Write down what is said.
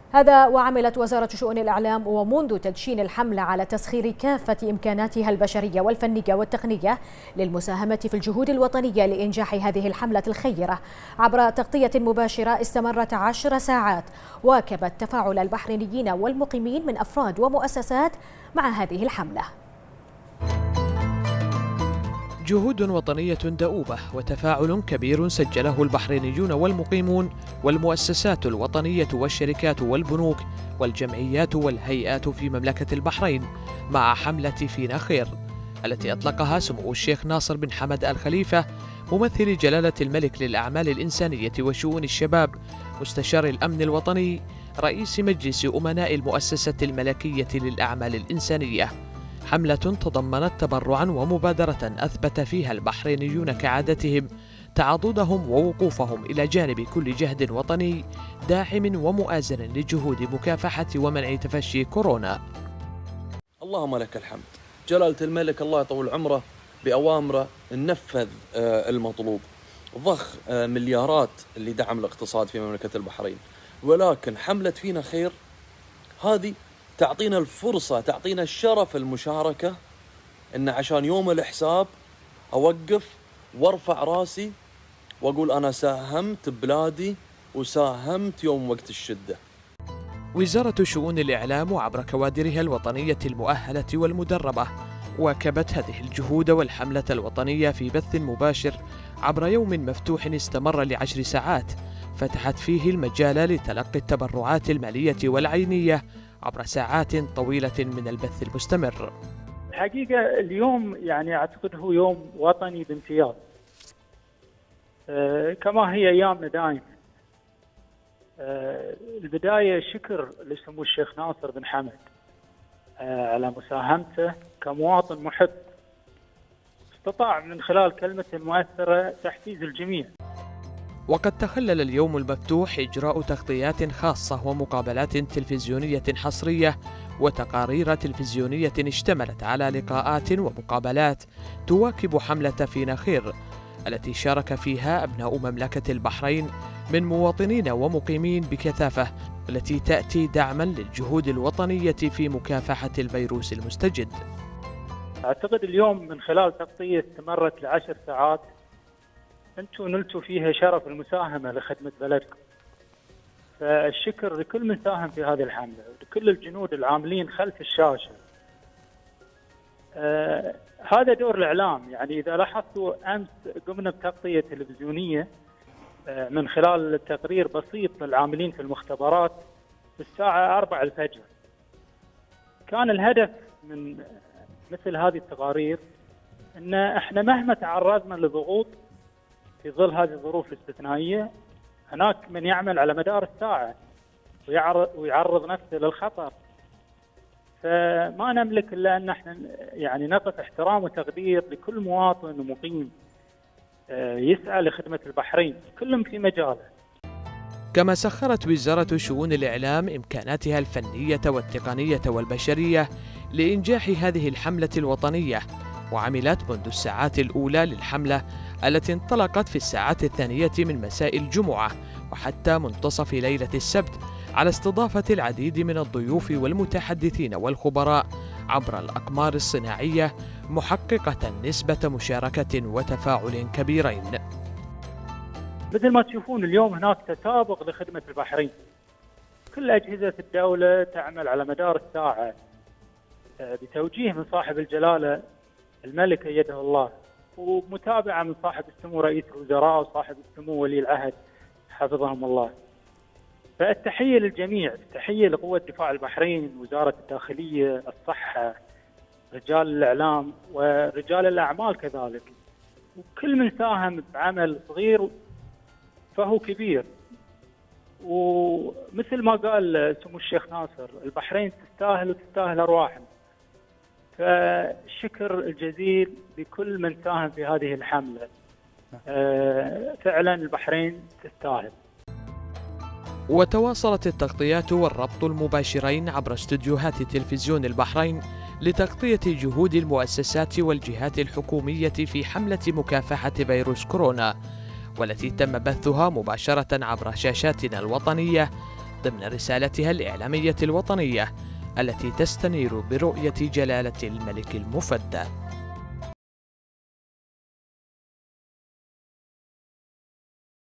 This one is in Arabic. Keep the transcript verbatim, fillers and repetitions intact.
هذا وعملت وزارة شؤون الإعلام ومنذ تدشين الحملة على تسخير كافة إمكاناتها البشرية والفنية والتقنية للمساهمة في الجهود الوطنية لإنجاح هذه الحملة الخيرة عبر تغطية مباشرة استمرت عشر ساعات واكبت تفاعل البحرينيين والمقيمين من أفراد ومؤسسات مع هذه الحملة. جهود وطنية دؤوبة وتفاعل كبير سجله البحرينيون والمقيمون والمؤسسات الوطنية والشركات والبنوك والجمعيات والهيئات في مملكة البحرين مع حملة فينا خير التي أطلقها سمو الشيخ ناصر بن حمد آل خليفة ممثل جلالة الملك للأعمال الإنسانية وشؤون الشباب مستشار الأمن الوطني رئيس مجلس أمناء المؤسسة الملكية للأعمال الإنسانية. حملة تضمنت تبرعا ومبادرة أثبت فيها البحرينيون كعادتهم تعاضدهم ووقوفهم إلى جانب كل جهد وطني داعم ومؤازر لجهود مكافحة ومنع تفشي كورونا. اللهم لك الحمد. جلالة الملك الله يطول عمره بأوامره ننفذ المطلوب، ضخ مليارات اللي دعم الاقتصاد في مملكة البحرين، ولكن حملة فينا خير هذه تعطينا الفرصة، تعطينا الشرف المشاركة، إن عشان يوم الحساب أوقف وارفع راسي وأقول أنا ساهمت ببلادي وساهمت يوم وقت الشدة. وزارة شؤون الإعلام عبر كوادرها الوطنية المؤهلة والمدربة واكبت هذه الجهود والحملة الوطنية في بث مباشر عبر يوم مفتوح استمر لعشر ساعات فتحت فيه المجال لتلقي التبرعات المالية والعينية عبر ساعات طويلة من البث المستمر. الحقيقة اليوم يعني أعتقد هو يوم وطني بامتياز، أه كما هي أيامنا دائما. أه البداية شكر لسمو الشيخ ناصر بن حمد أه على مساهمته كمواطن محب استطاع من خلال كلمته المؤثرة تحفيز الجميع. وقد تخلل اليوم المفتوح إجراء تغطيات خاصة ومقابلات تلفزيونية حصرية وتقارير تلفزيونية اشتملت على لقاءات ومقابلات تواكب حملة فينا خير التي شارك فيها أبناء مملكة البحرين من مواطنين ومقيمين بكثافة، التي تأتي دعما للجهود الوطنية في مكافحة الفيروس المستجد. أعتقد اليوم من خلال تغطية استمرت لعشر ساعات أنتم نلتوا فيها شرف المساهمة لخدمة بلدكم، فالشكر لكل من ساهم في هذه الحملة ولكل الجنود العاملين خلف الشاشة. آه هذا دور الإعلام، يعني إذا لاحظتوا أمس قمنا بتغطية تلفزيونية آه من خلال تقرير بسيط للعاملين في المختبرات في الساعة أربعة الفجر. كان الهدف من مثل هذه التقارير أن إحنا مهما تعرضنا لضغوط في ظل هذه الظروف الاستثنائية، هناك من يعمل على مدار الساعة ويعرض, ويعرض نفسه للخطر، فما نملك إلا أن احنا يعني نقف احترام وتقدير لكل مواطن ومقيم يسعى لخدمة البحرين كلهم في مجاله. كما سخرت وزارة شؤون الإعلام إمكاناتها الفنية والتقنية والبشرية لإنجاح هذه الحملة الوطنية، وعملت منذ الساعات الأولى للحملة التي انطلقت في الساعات الثانية من مساء الجمعة وحتى منتصف ليلة السبت على استضافة العديد من الضيوف والمتحدثين والخبراء عبر الأقمار الصناعية، محققة نسبة مشاركة وتفاعل كبيرين. مثل ما تشوفون اليوم هناك تسابق لخدمة البحرين، كل أجهزة الدولة تعمل على مدار الساعة بتوجيه من صاحب الجلالة الملك أيده الله، ومتابعة من صاحب السمو رئيس الوزراء وصاحب السمو ولي العهد حفظهم الله. فالتحية للجميع، التحية لقوة دفاع البحرين، وزارة الداخلية، الصحة، رجال الإعلام ورجال الأعمال كذلك، وكل من ساهم بعمل صغير فهو كبير. ومثل ما قال سمو الشيخ ناصر، البحرين تستاهل وتستاهل أرواحنا، فالشكر الجزيل لكل من ساهم في هذه الحملة. فعلا البحرين تستاهل. وتواصلت التغطيات والربط المباشرين عبر استديوهات تلفزيون البحرين لتغطية جهود المؤسسات والجهات الحكومية في حملة مكافحة فيروس كورونا، والتي تم بثها مباشرة عبر شاشاتنا الوطنية ضمن رسالتها الإعلامية الوطنية التي تستنير برؤية جلالة الملك المفدى.